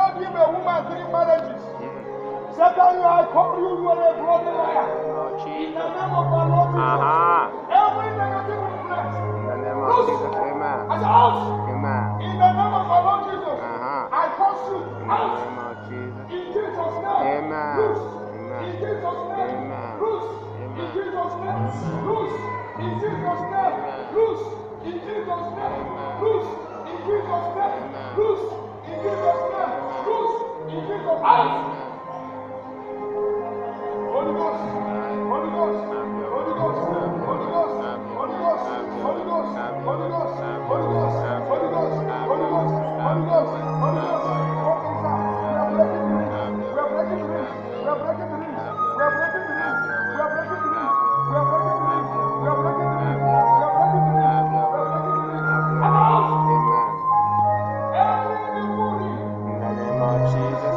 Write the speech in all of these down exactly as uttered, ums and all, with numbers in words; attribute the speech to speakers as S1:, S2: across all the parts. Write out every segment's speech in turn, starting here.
S1: cannot give a woman three marriages. Satan, I call you, you are a bloody liar. In the name of our Lord Jesus.
S2: Uh-huh.
S1: Every negative influence.
S2: In the name of Jesus. Amen.
S1: As a house.
S2: Amen.
S1: In the name of our Lord Jesus.
S2: Uh-huh.
S1: I curse you
S2: In the
S1: out.
S2: name of Jesus.
S1: In Jesus' name.
S2: Amen.
S1: Loose.
S2: Amen.
S1: In Jesus' name.
S2: Amen.
S1: Loose.
S2: Amen.
S1: In Jesus' name.
S2: Amen.
S1: Loose. In Jesus' name.
S2: Amen.
S1: Loose. In Jesus' name.
S2: Amen.
S1: Loose. In Jesus' name.
S2: Amen.
S1: Loose. In Jesus' name.
S2: Amen.
S1: Loose. In Jesus' name. Holy Ghost. Holy Ghost. Holy Ghost. Holy Ghost. Holy Ghost. Holy Ghost. Holy Ghost. Holy Ghost. Holy Ghost. Holy Ghost. Holy Ghost. Holy Ghost. Walk inside. We are breaking the rings. We are breaking the rings. We are breaking the rings. We are breaking the rings. We are breaking the rings. We are breaking the rings. We are breaking the rings. We are breaking the rings. We are breaking the rings. As a house.
S2: Amen.
S1: Every evil ring.
S2: In the name of Jesus.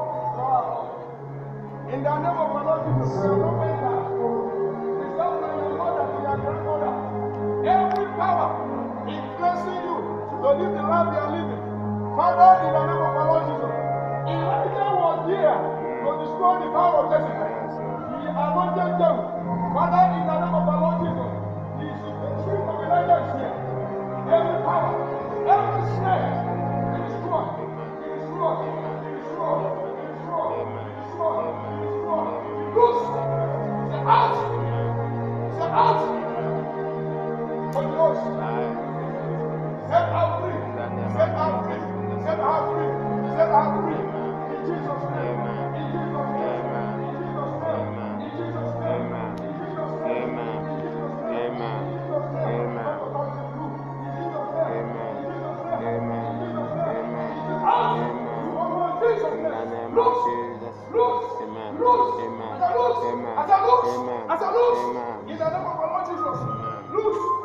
S1: In the name of our Lord Jesus, we are not enter. We stop from your mother to your grandmother. Every power influencing you to live the life you are living. Father, in the name of our Lord Jesus, Elijah was here to destroy the power of Jezebel. He anointed them. Father, in the name of our Lord Jesus, the spirit of Elijah is here. Every power, every snake, be destroyed. Be destroyed. Be destroyed. Be destroyed. Be destroyed. Be destroyed. Loose. Say out. Say out. Holy Ghost. Set out free. Set out free. Set out free. Set out free. In Jesus' name. In Jesus' name. In Jesus' name. In Jesus' name. In Jesus' name.
S2: Amen.
S1: In Jesus' name.
S2: Amen.
S1: In Jesus' name.
S2: Amen.
S1: In Jesus' name.
S2: Amen.
S1: In Jesus' name.
S2: Amen.
S1: In Jesus' name.
S2: Amen.
S1: In Jesus' out.
S2: Amen.
S1: You are one. Jesus'
S2: In the
S1: name.
S2: name of
S1: Loose.
S2: Jesus.
S1: Loose.
S2: Amen.
S1: Loose.
S2: Amen.
S1: As I loose.
S2: Amen.
S1: As I loose.
S2: Amen.
S1: As I loose.
S2: Amen.
S1: In the name of our Lord Jesus.
S2: Amen.
S1: Loose.